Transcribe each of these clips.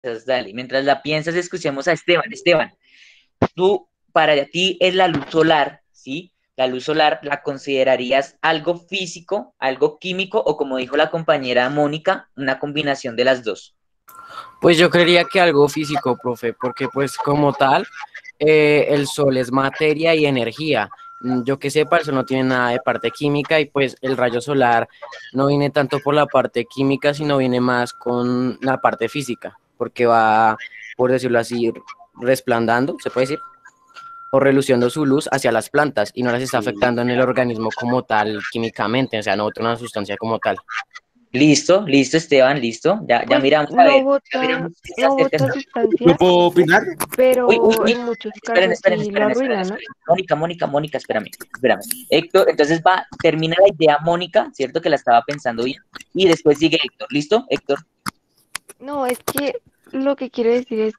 dale. Mientras la piensas, escuchemos a Esteban. Esteban, tú, para ti es la luz solar, ¿sí? La luz solar, ¿la considerarías algo físico, algo químico o como dijo la compañera Mónica, una combinación de las dos? Pues yo creería que algo físico, profe, porque pues como tal, el sol es materia y energía. Yo que sepa, el sol no tiene nada de parte química y pues el rayo solar no viene tanto por la parte química, sino viene más con la parte física, porque va, por decirlo así, resplandando, se puede decir, o reluciendo su luz hacia las plantas y no las está Sí. afectando en el organismo como tal químicamente, o sea, no otra una sustancia como tal. Listo, listo, Esteban, listo. Ya Pues miramos, a ver, no ya bota, miramos si se no acerca. bota ¿Yo sustancias, puedo opinar? Uy, uy, pero uy, en muchos esperen, casos esperen, sí lo esperen, esperen, arruina, ¿no? esperen. Mónica, Mónica, Mónica, espérame, espérame. Héctor, entonces va, termina la idea Mónica, ¿cierto? Que la estaba pensando bien. Y después sigue Héctor, ¿listo? Héctor. No, es que lo que quiero decir es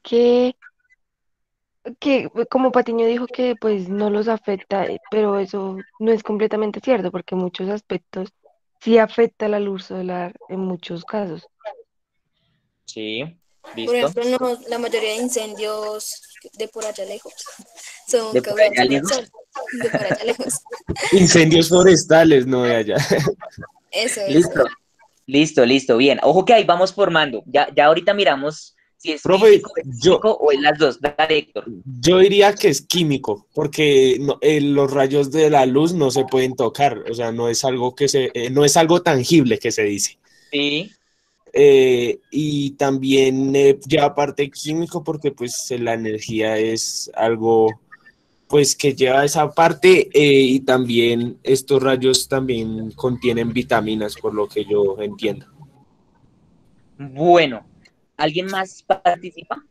que como Patiño dijo que pues no los afecta, pero eso no es completamente cierto, porque en muchos aspectos sí afecta la luz solar en muchos casos. Sí, Por listo. ejemplo, no, la mayoría de incendios de por allá lejos son De por causados allá por el lejos. sol, de por allá lejos. Incendios forestales, no de allá. Eso. Listo, listo, listo, bien. Ojo que ahí vamos formando. Ya ahorita miramos si es Profe, físico, es yo, químico o es las dos. Dale, Héctor. yo diría que es químico, porque los rayos de la luz no se pueden tocar, o sea, no es algo no es algo tangible que se dice. Sí. Y también lleva parte químico porque pues la energía es algo pues que lleva esa parte y también estos rayos también contienen vitaminas por lo que yo entiendo. Bueno, ¿alguien más participa?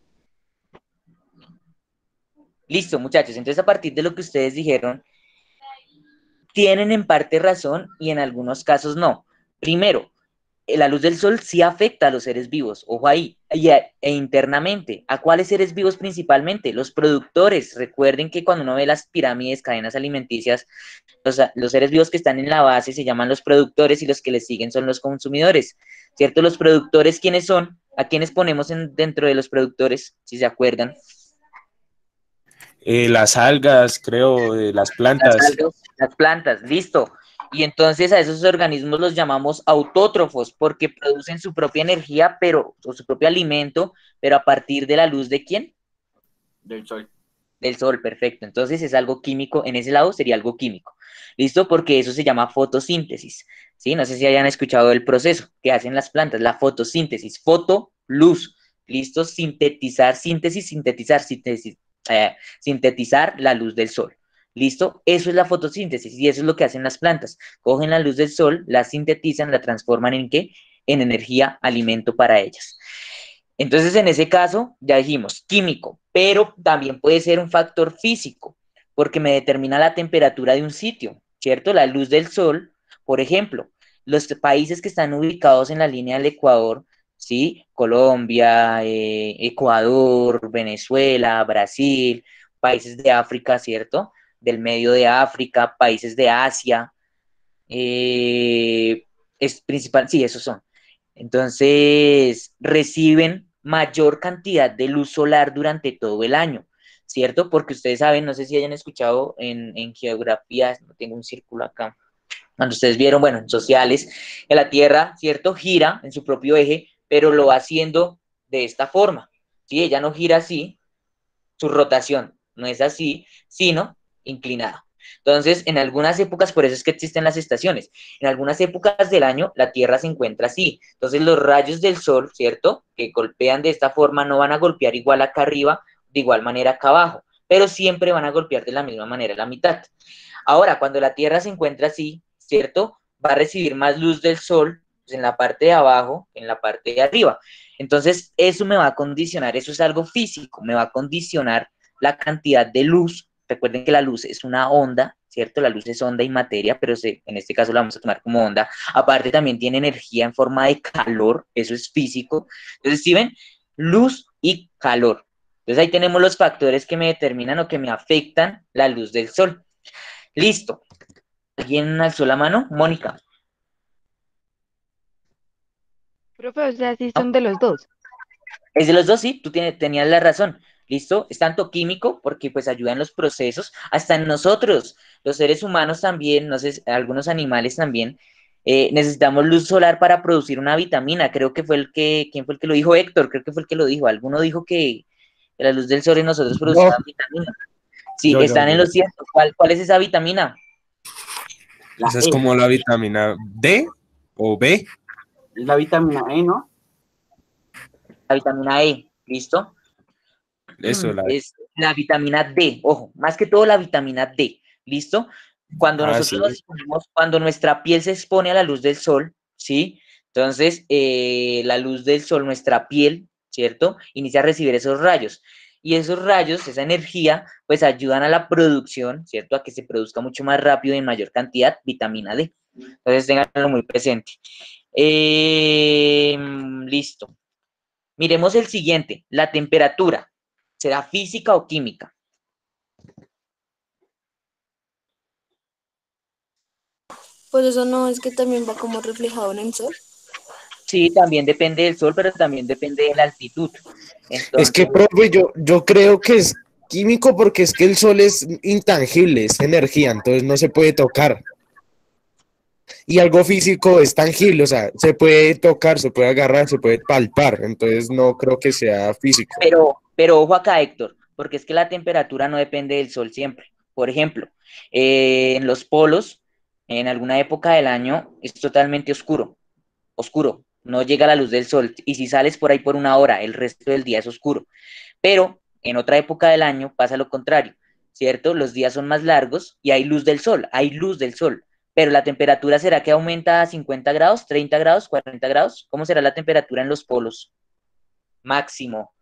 Listo, muchachos. Entonces, a partir de lo que ustedes dijeron, tienen en parte razón y en algunos casos no. Primero, la luz del sol sí afecta a los seres vivos, ojo ahí, e internamente. ¿A cuáles seres vivos principalmente? Los productores. Recuerden que cuando uno ve las pirámides, cadenas alimenticias, los seres vivos que están en la base se llaman los productores y los que les siguen son los consumidores, ¿cierto? Los productores, ¿quiénes son? ¿A quiénes ponemos dentro de los productores, si se acuerdan? Las algas, creo, las Las plantas. algas, las plantas, listo. Y entonces a esos organismos los llamamos autótrofos porque producen su propia energía, pero, o su propio alimento, pero a partir de la luz de quién? Del sol. Del sol, perfecto. Entonces es algo químico, en ese lado sería algo químico. ¿Listo? Porque eso se llama fotosíntesis. ¿Sí? No sé si hayan escuchado el proceso que hacen las plantas, la fotosíntesis. Foto, luz. ¿Listo? Sintetizar, síntesis, sintetizar, síntesis, sintetizar la luz del sol. ¿Listo? Eso es la fotosíntesis y eso es lo que hacen las plantas. Cogen la luz del sol, la sintetizan, la transforman en ¿qué? En energía, alimento para ellas. Entonces, en ese caso, ya dijimos químico, pero también puede ser un factor físico, porque me determina la temperatura de un sitio, ¿cierto? La luz del sol, por ejemplo, los países que están ubicados en la línea del Ecuador, ¿sí? Colombia, Ecuador, Venezuela, Brasil, países de África, ¿cierto? Del medio de África, países de Asia, es principal, sí, esos son. Entonces, reciben mayor cantidad de luz solar durante todo el año, ¿cierto? Porque ustedes saben, no sé si hayan escuchado en geografía, no tengo un círculo acá, cuando ustedes vieron, bueno, en sociales, que la Tierra, ¿cierto? Gira en su propio eje, pero lo va haciendo de esta forma, ¿sí? Ella no gira así, su rotación no es así, sino inclinada. Entonces, en algunas épocas, por eso es que existen las estaciones, en algunas épocas del año la Tierra se encuentra así. Entonces, los rayos del Sol, ¿cierto? Que golpean de esta forma no van a golpear igual acá arriba, de igual manera acá abajo, pero siempre van a golpear de la misma manera la mitad. Ahora, cuando la Tierra se encuentra así, ¿cierto? Va a recibir más luz del Sol pues, en la parte de abajo, en la parte de arriba. Entonces, eso me va a condicionar, eso es algo físico, me va a condicionar la cantidad de luz. Recuerden que la luz es una onda, ¿cierto? La luz es onda y materia, pero en este caso la vamos a tomar como onda. Aparte también tiene energía en forma de calor, eso es físico. Entonces, ¿sí ven? Luz y calor. Entonces ahí tenemos los factores que me determinan o que me afectan la luz del sol. Listo. ¿Alguien alzó la mano? Mónica. Profe, o sea, sí ¿No? son de los dos. Es de los dos, sí, tenías la razón. ¿Listo? Es tanto químico porque pues ayuda en los procesos, hasta en nosotros, los seres humanos también, no sé, algunos animales también, necesitamos luz solar para producir una vitamina. Creo que ¿quién fue el que lo dijo? Héctor, creo que fue el que lo dijo. Alguno dijo que la luz del sol en nosotros produce No, una vitamina. Sí, Yo. están en lo cierto. ¿Cuál es esa vitamina? La Esa es E, como la vitamina D o B. es la vitamina E, ¿no? La vitamina E, ¿listo? Eso, la Es la vitamina D, ojo, más que todo la vitamina D, ¿listo? Cuando Ah, nosotros sí. nos exponemos, cuando nuestra piel se expone a la luz del sol, ¿sí? Entonces, la luz del sol, nuestra piel, ¿cierto? Inicia a recibir esos rayos. Y esos rayos, esa energía, pues ayudan a la producción, ¿cierto? A que se produzca mucho más rápido y en mayor cantidad vitamina D. Entonces, tenganlo muy presente. Listo. Miremos el siguiente, la temperatura. ¿Será física o química? Pues eso no es que también va como reflejado en el sol. Sí, también depende del sol, pero también depende de la altitud. Es que, Entonces, profe, yo creo que es químico porque es que el sol es intangible, es energía, entonces no se puede tocar. Y algo físico es tangible, o sea, se puede tocar, se puede agarrar, se puede palpar, entonces no creo que sea físico. pero ojo acá, Héctor, porque es que la temperatura no depende del sol siempre. Por ejemplo, en los polos, en alguna época del año, es totalmente oscuro, oscuro, no llega la luz del sol. Y si sales por ahí por una hora, el resto del día es oscuro. Pero en otra época del año pasa lo contrario, ¿cierto? Los días son más largos y hay luz del sol, hay luz del sol. Pero la temperatura será que aumenta a 50 grados, 30 grados, 40 grados. ¿Cómo será la temperatura en los polos? Máximo.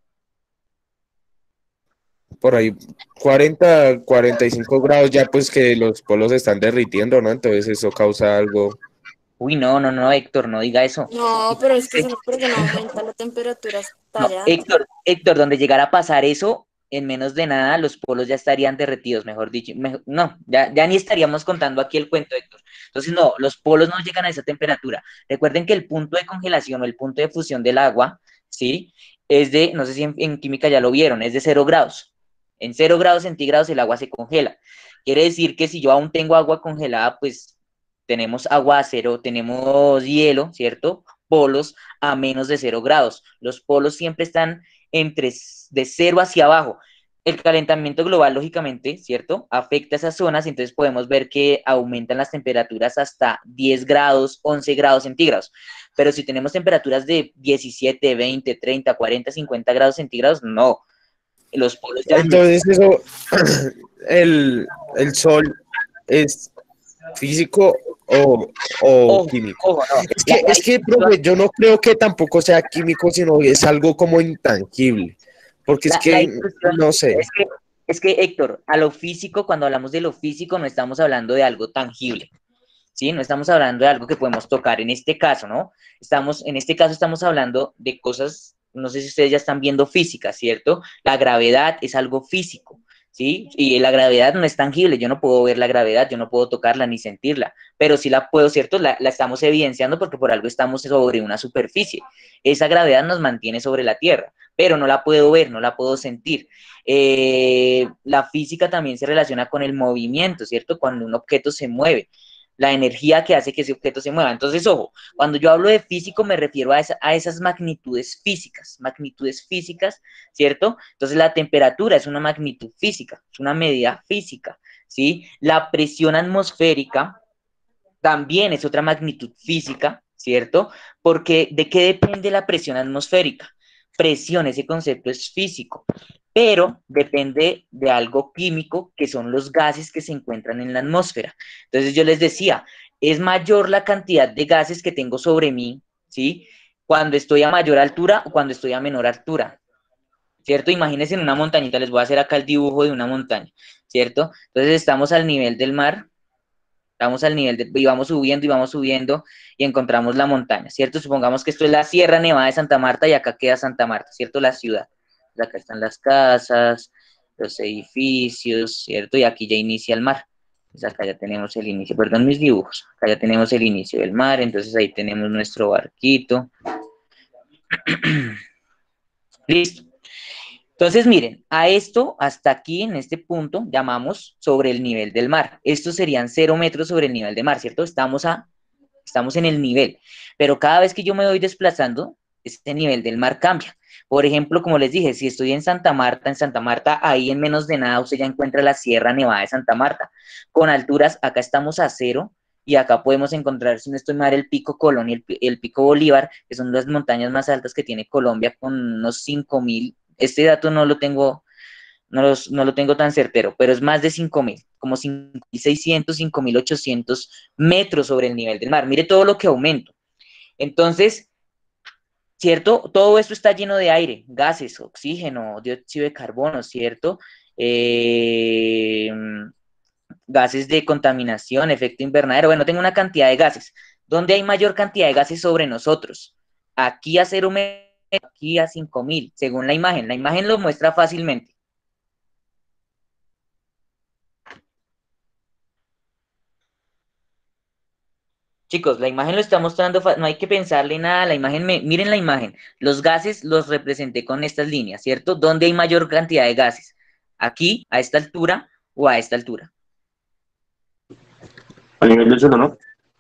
Por ahí 40, 45 grados ya pues que los polos se están derritiendo, ¿no? Entonces eso causa algo. Uy, no, no, no, Héctor, no diga eso. No, pero es que eso no, porque no aumenta la temperatura hasta No, allá. Héctor, donde llegara a pasar eso, en menos de nada los polos ya estarían derretidos, mejor dicho. No, ya ni estaríamos contando aquí el cuento, Héctor. Entonces, no, los polos no llegan a esa temperatura. Recuerden que el punto de congelación o el punto de fusión del agua, ¿sí? Es de, no sé si en química ya lo vieron, es de 0 grados. En 0 grados centígrados el agua se congela. Quiere decir que si yo aún tengo agua congelada, pues tenemos agua a cero, tenemos hielo, ¿cierto? Polos a menos de 0 grados. Los polos siempre están de 0 hacia abajo. El calentamiento global, lógicamente, ¿cierto? Afecta esas zonas, entonces podemos ver que aumentan las temperaturas hasta 10 grados, 11 grados centígrados. Pero si tenemos temperaturas de 17, 20, 30, 40, 50 grados centígrados, no. Los polos ya no. Entonces eso, el sol es físico o Ojo, químico. ojo, no. Profe, yo no creo que tampoco sea químico, sino es algo como intangible, porque es La que, discusión no sé. es que, Héctor, a lo físico, cuando hablamos de lo físico, no estamos hablando de algo tangible, ¿sí? No estamos hablando de algo que podemos tocar en este caso, ¿no? En este caso estamos hablando de cosas, no sé si ustedes ya están viendo física, ¿cierto? La gravedad es algo físico, ¿sí? Y la gravedad no es tangible, yo no puedo ver la gravedad, yo no puedo tocarla ni sentirla, pero sí la puedo, ¿cierto? La estamos evidenciando porque por algo estamos sobre una superficie. Esa gravedad nos mantiene sobre la Tierra, pero no la puedo ver, no la puedo sentir. La física también se relaciona con el movimiento, ¿cierto? Cuando un objeto se mueve, la energía que hace que ese objeto se mueva. Entonces, ojo, cuando yo hablo de físico me refiero a esas magnitudes físicas, ¿cierto? Entonces, la temperatura es una magnitud física, es una medida física, ¿sí? La presión atmosférica también es otra magnitud física, ¿cierto? Porque ¿de qué depende la presión atmosférica? Presión, ese concepto es físico, pero depende de algo químico que son los gases que se encuentran en la atmósfera. Entonces yo les decía, es mayor la cantidad de gases que tengo sobre mí, ¿sí? Cuando estoy a mayor altura o cuando estoy a menor altura, ¿cierto? Imagínense en una montañita, les voy a hacer acá el dibujo de una montaña, ¿cierto? Entonces estamos al nivel del mar, estamos al nivel y vamos subiendo y encontramos la montaña, ¿cierto? Supongamos que esto es la Sierra Nevada de Santa Marta y acá queda Santa Marta, ¿cierto? La ciudad. Acá están las casas, los edificios, ¿cierto? Y aquí ya inicia el mar. Entonces acá ya tenemos el inicio, perdón mis dibujos, acá ya tenemos el inicio del mar, entonces ahí tenemos nuestro barquito. Listo. Entonces, miren, a esto, hasta aquí, en este punto, llamamos sobre el nivel del mar. Estos serían 0 metros sobre el nivel del mar, ¿cierto? Estamos en el nivel, pero cada vez que yo me voy desplazando, este nivel del mar cambia. Por ejemplo, como les dije, si estoy en Santa Marta, ahí en menos de nada usted ya encuentra la Sierra Nevada de Santa Marta. Con alturas, acá estamos a 0 y acá podemos encontrar, si no estoy mal, el Pico Colón y el Pico Bolívar, que son las montañas más altas que tiene Colombia, con unos 5.000. Este dato no lo tengo, no lo tengo tan certero, pero es más de 5.000, como 5.600, 5.800 metros sobre el nivel del mar. Mire todo lo que aumento. Entonces, ¿cierto? Todo esto está lleno de aire, gases, oxígeno, dióxido de carbono, ¿cierto? Eh, gases de contaminación, efecto invernadero. Bueno, tengo una cantidad de gases. ¿Dónde hay mayor cantidad de gases sobre nosotros? Aquí a 0 metros, aquí a 5.000, según la imagen. La imagen lo muestra fácilmente. Chicos, la imagen lo está mostrando, no hay que pensarle nada, la imagen, miren la imagen, los gases los representé con estas líneas, ¿cierto? ¿Dónde hay mayor cantidad de gases? ¿Aquí, a esta altura o a esta altura? A nivel del suelo, ¿no?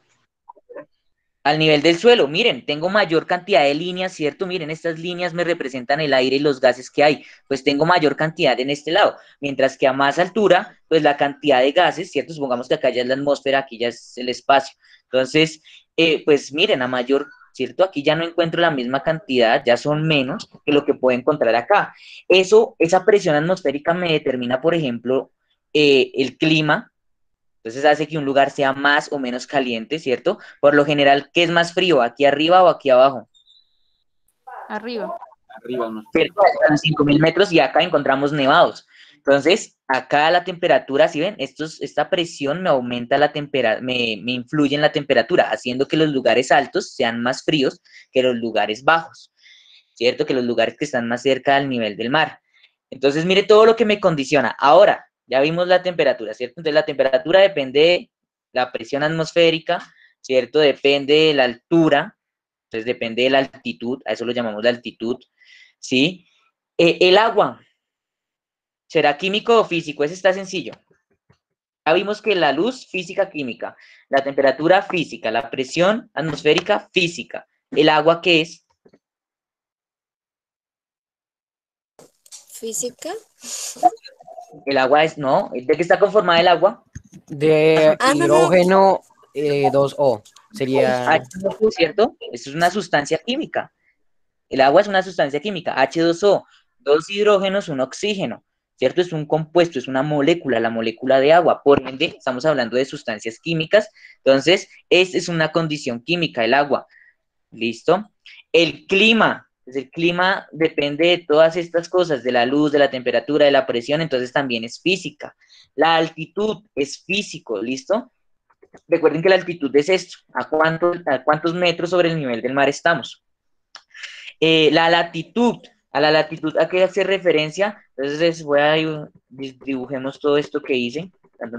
Al nivel del suelo, miren, tengo mayor cantidad de líneas, ¿cierto? Miren, estas líneas me representan el aire y los gases que hay, pues tengo mayor cantidad en este lado, mientras que a más altura, pues la cantidad de gases, ¿cierto? Supongamos que acá ya es la atmósfera, aquí ya es el espacio. Entonces, pues miren, a mayor, ¿cierto? Aquí ya no encuentro la misma cantidad, ya son menos que lo que puedo encontrar acá. Esa presión atmosférica me determina, por ejemplo, el clima. Entonces hace que un lugar sea más o menos caliente, ¿cierto? Por lo general, ¿qué es más frío? ¿Aquí arriba o aquí abajo? Arriba. Arriba, no. ¿Cierto? A los 5.000 metros y acá encontramos nevados. Entonces, acá la temperatura, ¿sí ven? Esta presión me aumenta la temperatura, me influye en la temperatura, haciendo que los lugares altos sean más fríos que los lugares bajos, ¿cierto? Que los lugares que están más cerca del nivel del mar. Entonces, mire todo lo que me condiciona. Ahora, ya vimos la temperatura, ¿cierto? Entonces, la temperatura depende de la presión atmosférica, ¿cierto? Depende de la altura, entonces depende de la altitud, a eso lo llamamos la altitud, ¿sí? El agua, ¿será químico o físico? Ese está sencillo. Ya vimos que la luz, física, química, la temperatura, física, la presión atmosférica, física. ¿El agua qué es? Física. El agua es, no, ¿de qué está conformada el agua? De Ah, no, no. hidrógeno 2O. Sería. H2O, ¿cierto? Esto es una sustancia química. El agua es una sustancia química, H2O, dos hidrógenos, un oxígeno, ¿cierto? Es un compuesto, es una molécula, la molécula de agua. Por ende, estamos hablando de sustancias químicas. Entonces, esta es una condición química, el agua. ¿Listo? El clima. Pues el clima depende de todas estas cosas, de la luz, de la temperatura, de la presión, entonces también es física. La altitud es físico, ¿listo? Recuerden que la altitud es esto, a cuántos metros sobre el nivel del mar estamos. La latitud, a la latitud, ¿a qué hace referencia? Entonces voy a dibujemos todo esto que hice.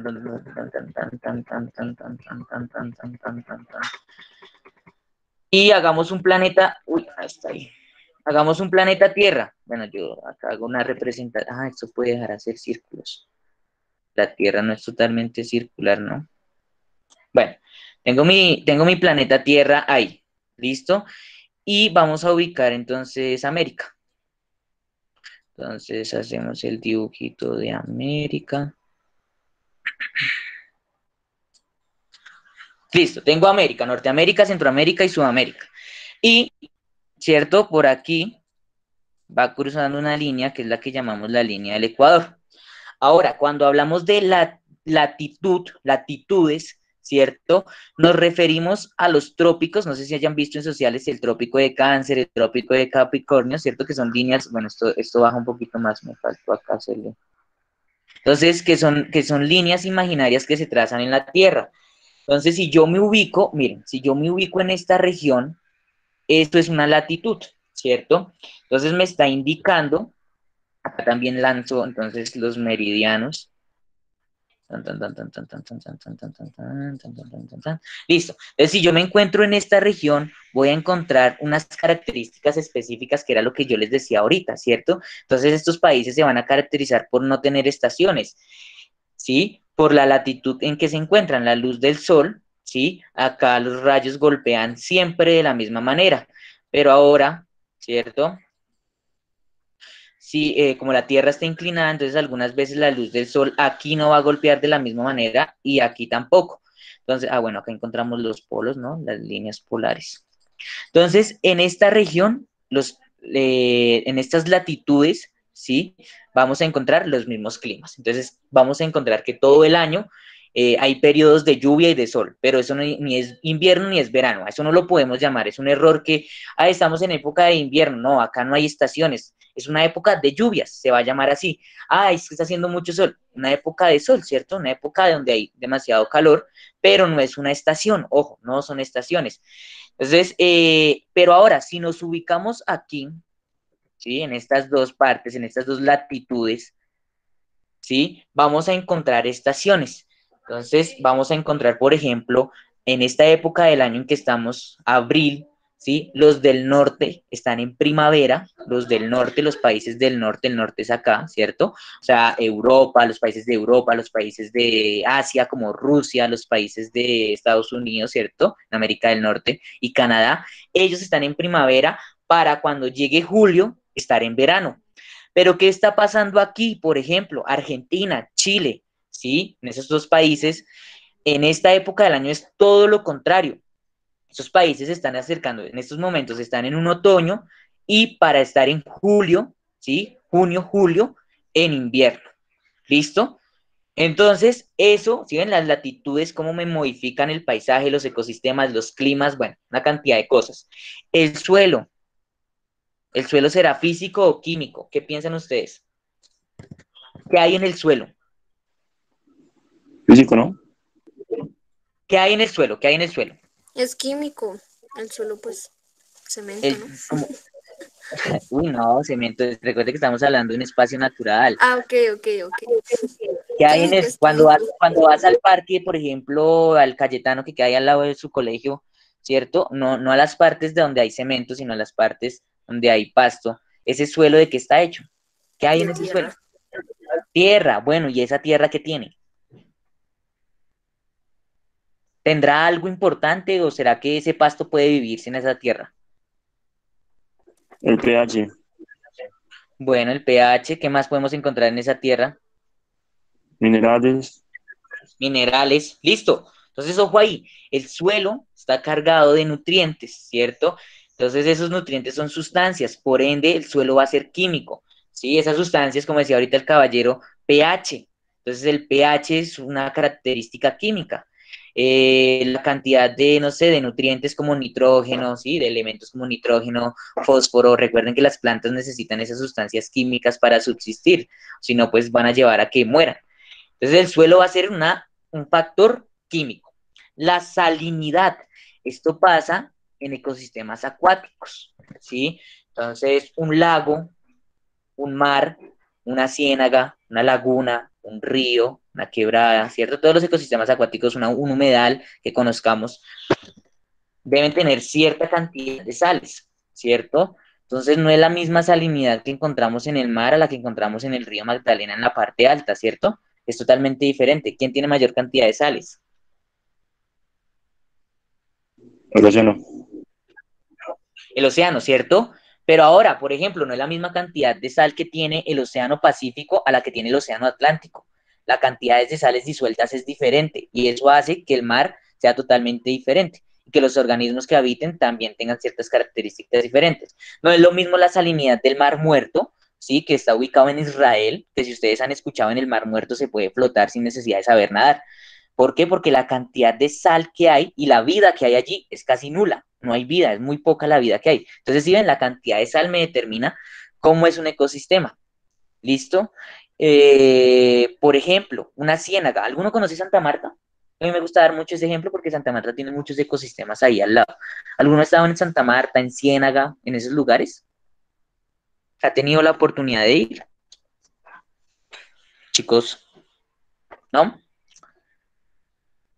Y hagamos un planeta, uy, hasta ahí. Hagamos un planeta Tierra. Bueno, yo acá hago una representación. Ah, esto puede dejar hacer círculos. La Tierra no es totalmente circular, ¿no? Bueno, tengo mi planeta Tierra ahí. ¿Listo? Y vamos a ubicar entonces América. Entonces hacemos el dibujito de América. Listo, tengo América, Norteamérica, Centroamérica y Sudamérica. Y, ¿cierto? Por aquí va cruzando una línea que es la que llamamos la línea del Ecuador. Ahora, cuando hablamos de la latitudes, ¿cierto? Nos referimos a los trópicos, no sé si hayan visto en sociales el trópico de Cáncer, el trópico de Capricornio, ¿cierto? Que son líneas, bueno, esto baja un poquito más, me faltó acá hacerle. Entonces, que son líneas imaginarias que se trazan en la Tierra. Entonces, si yo me ubico, miren, si yo me ubico en esta región, esto es una latitud, ¿cierto? Entonces me está indicando, acá también lanzo entonces los meridianos, Listo. Entonces, si yo me encuentro en esta región, voy a encontrar unas características específicas que era lo que yo les decía ahorita, ¿cierto? Entonces, estos países se van a caracterizar por no tener estaciones, ¿sí? Por la latitud en que se encuentran, la luz del sol, ¿sí? Acá los rayos golpean siempre de la misma manera, pero ahora, ¿cierto? Sí, como la Tierra está inclinada, entonces algunas veces la luz del sol aquí no va a golpear de la misma manera y aquí tampoco. Entonces, bueno, acá encontramos los polos, ¿no? Las líneas polares. Entonces, en esta región, en estas latitudes, ¿sí? Vamos a encontrar los mismos climas. Entonces, vamos a encontrar que todo el año hay periodos de lluvia y de sol, pero eso no, ni es invierno ni es verano. Eso no lo podemos llamar. Es un error que, estamos en época de invierno. No, acá no hay estaciones. Es una época de lluvias, se va a llamar así. Es que está haciendo mucho sol. Una época de sol, ¿cierto? Una época donde hay demasiado calor, pero no es una estación. Ojo, no son estaciones. Entonces, pero ahora, si nos ubicamos aquí, ¿sí? En estas dos partes, en estas dos latitudes, ¿sí? Vamos a encontrar estaciones. Entonces, vamos a encontrar, por ejemplo, en esta época del año en que estamos, abril, ¿sí? Los del norte están en primavera, los del norte, los países del norte, el norte es acá, ¿cierto? O sea, Europa, los países de Europa, los países de Asia como Rusia, los países de Estados Unidos, ¿cierto? En América del Norte y Canadá, ellos están en primavera para cuando llegue julio estar en verano. Pero ¿qué está pasando aquí? Por ejemplo, Argentina, Chile, ¿sí? En esos dos países, en esta época del año es todo lo contrario. Esos países se están acercando, en estos momentos están en un otoño y para estar en julio, ¿sí? Junio, julio, en invierno. ¿Listo? Entonces, eso, si ven las latitudes, cómo me modifican el paisaje, los ecosistemas, los climas, bueno, una cantidad de cosas. ¿El suelo será físico o químico? ¿Qué piensan ustedes? ¿Qué hay en el suelo? Físico, ¿no? ¿Qué hay en el suelo? ¿Qué hay en el suelo? Es químico. El suelo, pues, cemento, ¿no? Como, uy, no, cemento. Recuerde que estamos hablando de un espacio natural. Ok. ¿Qué hay en Químico el, es químico. cuando vas al parque, por ejemplo, al Cayetano que hay al lado de su colegio, ¿cierto? No, no a las partes de donde hay cemento, sino a las partes donde hay pasto. ¿Ese suelo de qué está hecho? ¿Qué hay en De ese suelo? tierra. Tierra. Bueno, ¿y esa tierra qué tiene? ¿Tendrá algo importante o será que ese pasto puede vivir sin esa tierra? El pH, Bueno, el pH, ¿qué más podemos encontrar en esa tierra? minerales, Minerales, listo. Entonces, ojo ahí, el suelo está cargado de nutrientes, ¿cierto? Entonces, esos nutrientes son sustancias, por ende, el suelo va a ser químico, ¿sí? Esas sustancias, como decía ahorita el caballero, pH. Entonces, el pH es una característica química. La cantidad de, no sé, de nutrientes como nitrógeno, ¿sí? De elementos como nitrógeno, fósforo. Recuerden que las plantas necesitan esas sustancias químicas para subsistir, si no, pues van a llevar a que mueran. Entonces, el suelo va a ser un factor químico. La salinidad, esto pasa en ecosistemas acuáticos, ¿sí? Entonces, un lago, un mar, una ciénaga, una laguna, un río, una quebrada, ¿cierto? Todos los ecosistemas acuáticos, un humedal que conozcamos, deben tener cierta cantidad de sales, ¿cierto? Entonces, no es la misma salinidad que encontramos en el mar a la que encontramos en el río Magdalena en la parte alta, ¿cierto? Es totalmente diferente. ¿Quién tiene mayor cantidad de sales? el océano. El océano, ¿cierto? Pero ahora, por ejemplo, no es la misma cantidad de sal que tiene el océano Pacífico a la que tiene el océano Atlántico. La cantidad de sales disueltas es diferente y eso hace que el mar sea totalmente diferente y que los organismos que habiten también tengan ciertas características diferentes. No es lo mismo la salinidad del Mar Muerto, ¿sí? Que está ubicado en Israel, que si ustedes han escuchado, en el Mar Muerto se puede flotar sin necesidad de saber nadar. ¿Por qué? Porque la cantidad de sal que hay y la vida que hay allí es casi nula. No hay vida, es muy poca la vida que hay. Entonces, si ven, la cantidad de sal me determina cómo es un ecosistema. ¿Listo? Por ejemplo, una ciénaga. ¿Alguno conoce Santa Marta? A mí me gusta dar mucho ese ejemplo porque Santa Marta tiene muchos ecosistemas ahí al lado. ¿Alguno ha estado en Santa Marta, en Ciénaga, en esos lugares? ¿Ha tenido la oportunidad de ir? Chicos, ¿no?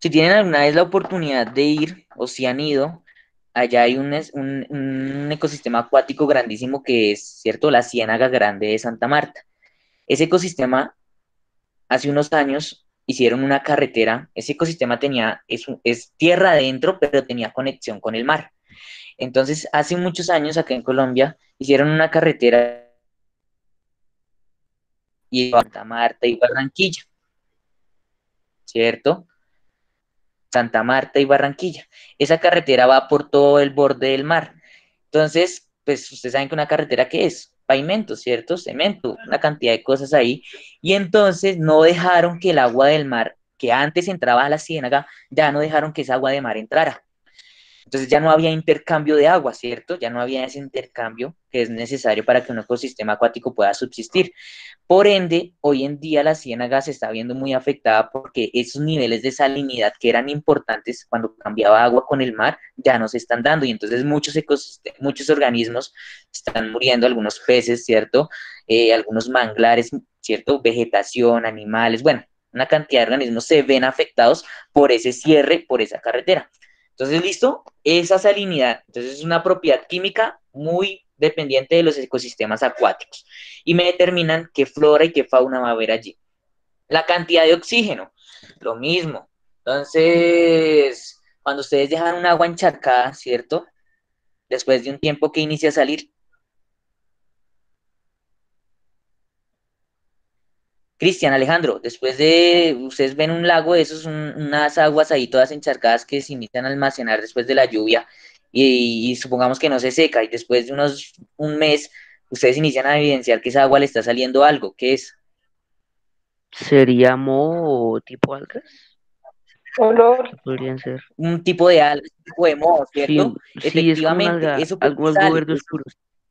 Si tienen alguna vez la oportunidad de ir, o si han ido, allá hay un ecosistema acuático grandísimo que es, ¿cierto? La Ciénaga Grande de Santa Marta. Ese ecosistema, hace unos años, hicieron una carretera. Ese ecosistema es tierra adentro, pero tenía conexión con el mar. Entonces, hace muchos años acá en Colombia, hicieron una carretera y Santa Marta y Barranquilla, ¿cierto? Santa Marta y Barranquilla. Esa carretera va por todo el borde del mar. Entonces, pues ustedes saben que una carretera, ¿qué es? Pavimento, ¿cierto? Cemento, una cantidad de cosas ahí. Y entonces no dejaron que el agua del mar, que antes entraba a la ciénaga, ya no dejaron que esa agua de mar entrara. Entonces ya no había intercambio de agua, ¿cierto? Ya no había ese intercambio que es necesario para que un ecosistema acuático pueda subsistir. Por ende, hoy en día la ciénaga se está viendo muy afectada porque esos niveles de salinidad que eran importantes cuando cambiaba agua con el mar ya no se están dando y entonces muchos organismos están muriendo, algunos peces, ¿cierto? Algunos manglares, ¿cierto? Vegetación, animales, bueno, una cantidad de organismos se ven afectados por ese cierre, por esa carretera. Entonces, ¿listo? Esa salinidad, entonces es una propiedad química muy dependiente de los ecosistemas acuáticos y me determinan qué flora y qué fauna va a haber allí. La cantidad de oxígeno, lo mismo. Entonces, cuando ustedes dejan un agua encharcada, ¿cierto? Después de un tiempo que inicia a salir. Cristian, Alejandro, después de, ustedes ven un lago de esos, unas aguas ahí todas encharcadas que se inician a almacenar después de la lluvia y supongamos que no se seca y después de un mes, ustedes inician a evidenciar que esa agua le está saliendo algo. ¿Qué es? ¿Sería moho o tipo algas? Olor. ¿Qué podrían ser? Un tipo de alga, un tipo de moho, Sí, ¿cierto? sí, es como un Efectivamente, alga, ¿eso por qué algo sale? verde oscuro.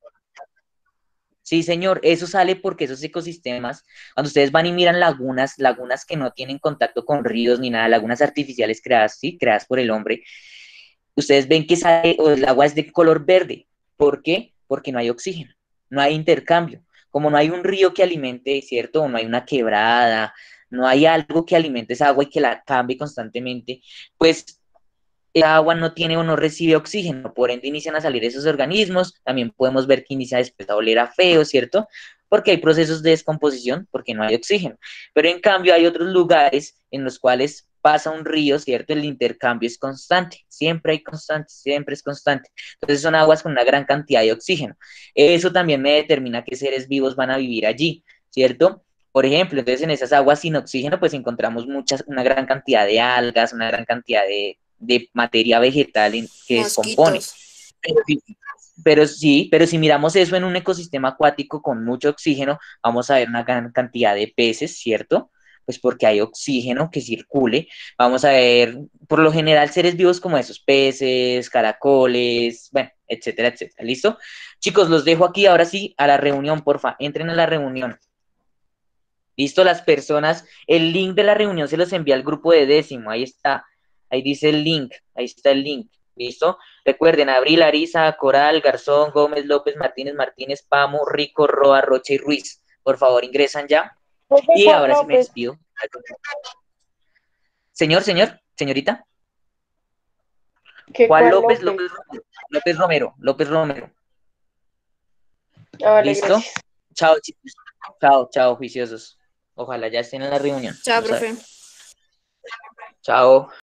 Sí, señor, eso sale porque esos ecosistemas, cuando ustedes van y miran lagunas que no tienen contacto con ríos ni nada, lagunas artificiales creadas, sí, creadas por el hombre, ustedes ven que sale, o el agua es de color verde. ¿Por qué? Porque no hay oxígeno, no hay intercambio. Como no hay un río que alimente, ¿cierto? O no hay una quebrada, no hay algo que alimente esa agua y que la cambie constantemente, pues el agua no tiene o no recibe oxígeno, por ende inician a salir esos organismos, también podemos ver que inicia después a oler a feo, ¿cierto? Porque hay procesos de descomposición, porque no hay oxígeno. Pero en cambio hay otros lugares en los cuales pasa un río, ¿cierto? El intercambio es constante, siempre hay constante, siempre es constante. Entonces son aguas con una gran cantidad de oxígeno. Eso también me determina qué seres vivos van a vivir allí, ¿cierto? Por ejemplo, entonces en esas aguas sin oxígeno, pues encontramos una gran cantidad de algas, una gran cantidad de materia vegetal que descompone. Mosquitos. Pero si miramos eso en un ecosistema acuático con mucho oxígeno, vamos a ver una gran cantidad de peces, ¿cierto? Pues porque hay oxígeno que circule. Vamos a ver, por lo general, seres vivos como esos, peces, caracoles, bueno, etcétera, etcétera. ¿Listo? Chicos, los dejo aquí ahora sí a la reunión, porfa. Entren a la reunión. ¿Listo? Las personas, el link de la reunión se los envía al grupo de décimo. Ahí está. Ahí dice el link. Ahí está el link. ¿Listo? Recuerden, Abril, Arisa, Coral, Garzón, Gómez, López, Martínez, Pamo, Rico, Roa, Rocha y Ruiz. Por favor, ingresan ya. Y Juan ahora sí me López. despido. Señorita. ¿Qué Juan Juan López, López? López Romero. Ah, vale, ¿Listo? gracias. Chao, chicos. Chao, juiciosos. Ojalá ya estén en la reunión. Chao, Vamos a ver. profe. Chao.